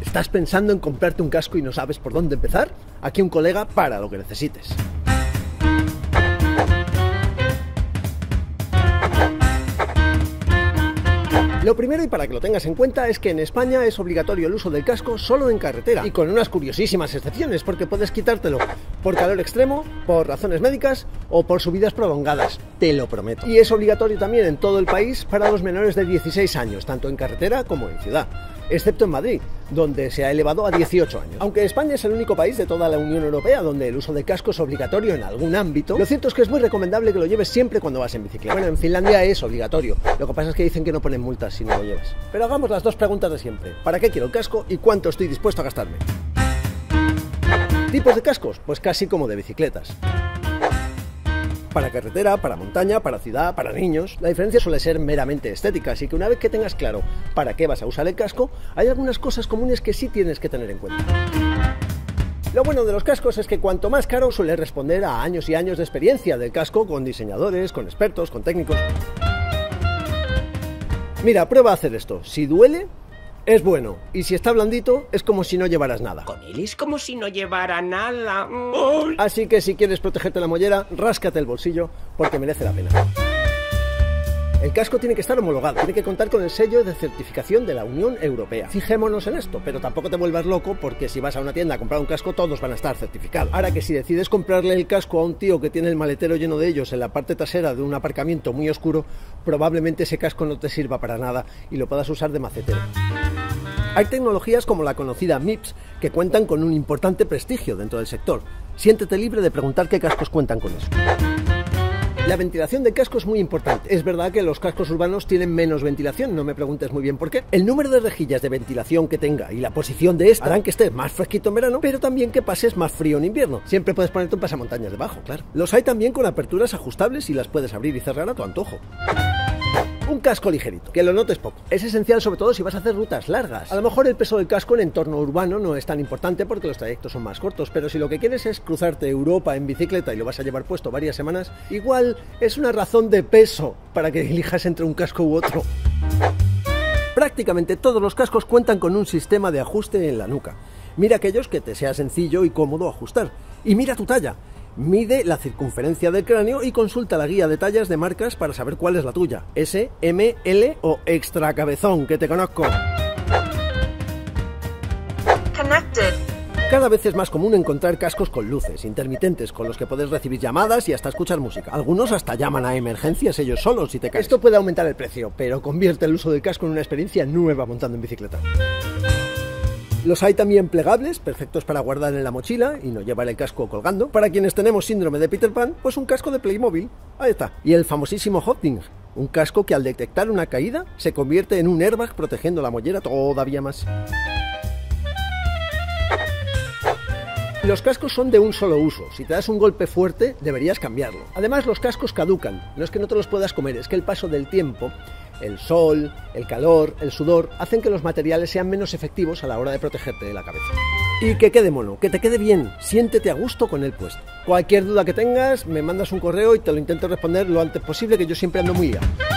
¿Estás pensando en comprarte un casco y no sabes por dónde empezar? Aquí un colega para lo que necesites. Lo primero, y para que lo tengas en cuenta, es que en España es obligatorio el uso del casco solo en carretera, y con unas curiosísimas excepciones, porque puedes quitártelo por calor extremo, por razones médicas o por subidas prolongadas, te lo prometo. Y es obligatorio también en todo el país para los menores de 16 años, tanto en carretera como en ciudad, excepto en Madrid, donde se ha elevado a 18 años. Aunque España es el único país de toda la Unión Europea donde el uso de casco es obligatorio en algún ámbito, lo cierto es que es muy recomendable que lo lleves siempre cuando vas en bicicleta. Bueno, en Finlandia es obligatorio, lo que pasa es que dicen que no ponen multas si no lo llevas. Pero hagamos las dos preguntas de siempre: ¿para qué quiero el casco y cuánto estoy dispuesto a gastarme? ¿Tipos de cascos? Pues casi como de bicicletas. Para carretera, para montaña, para ciudad, para niños. La diferencia suele ser meramente estética, así que una vez que tengas claro para qué vas a usar el casco, hay algunas cosas comunes que sí tienes que tener en cuenta. Lo bueno de los cascos es que cuanto más caro suele responder a años y años de experiencia del casco con diseñadores, con expertos, con técnicos. Mira, prueba a hacer esto. Si duele, es bueno. Y si está blandito, es como si no llevaras nada. Con él es como si no llevara nada. Así que si quieres protegerte la mollera, ráscate el bolsillo, porque merece la pena. El casco tiene que estar homologado, tiene que contar con el sello de certificación de la Unión Europea. Fijémonos en esto, pero tampoco te vuelvas loco, porque si vas a una tienda a comprar un casco, todos van a estar certificados. Ahora que si decides comprarle el casco a un tío que tiene el maletero lleno de ellos en la parte trasera de un aparcamiento muy oscuro, probablemente ese casco no te sirva para nada y lo puedas usar de macetero. Hay tecnologías como la conocida MIPS que cuentan con un importante prestigio dentro del sector. Siéntete libre de preguntar qué cascos cuentan con eso. La ventilación del casco es muy importante. Es verdad que los cascos urbanos tienen menos ventilación, no me preguntes muy bien por qué. El número de rejillas de ventilación que tenga y la posición de esta harán que estés más fresquito en verano, pero también que pases más frío en invierno. Siempre puedes ponerte un pasamontañas debajo, claro. Los hay también con aperturas ajustables y las puedes abrir y cerrar a tu antojo. Un casco ligerito, que lo notes poco. Es esencial sobre todo si vas a hacer rutas largas. A lo mejor el peso del casco en entorno urbano no es tan importante porque los trayectos son más cortos, pero si lo que quieres es cruzarte Europa en bicicleta y lo vas a llevar puesto varias semanas, igual es una razón de peso para que elijas entre un casco u otro. Prácticamente todos los cascos cuentan con un sistema de ajuste en la nuca. Mira aquellos que te sea sencillo y cómodo ajustar. Y mira tu talla. Mide la circunferencia del cráneo y consulta la guía de tallas de marcas para saber cuál es la tuya. S, M, L o extra cabezón, que te conozco. Connected. Cada vez es más común encontrar cascos con luces, intermitentes, con los que puedes recibir llamadas y hasta escuchar música. Algunos hasta llaman a emergencias ellos solos si te caes. Esto puede aumentar el precio, pero convierte el uso del casco en una experiencia nueva montando en bicicleta. Los hay también plegables, perfectos para guardar en la mochila y no llevar el casco colgando. Para quienes tenemos síndrome de Peter Pan, pues un casco de Playmobil. Ahí está. Y el famosísimo Hotdings, un casco que al detectar una caída se convierte en un airbag protegiendo la mollera todavía más. Los cascos son de un solo uso. Si te das un golpe fuerte, deberías cambiarlo. Además, los cascos caducan. No es que no te los puedas comer, es que el paso del tiempo, el sol, el calor, el sudor, hacen que los materiales sean menos efectivos a la hora de protegerte de la cabeza. Y que quede mono, que te quede bien, siéntete a gusto con el puesto. Cualquier duda que tengas, me mandas un correo y te lo intento responder lo antes posible, que yo siempre ando muy liado.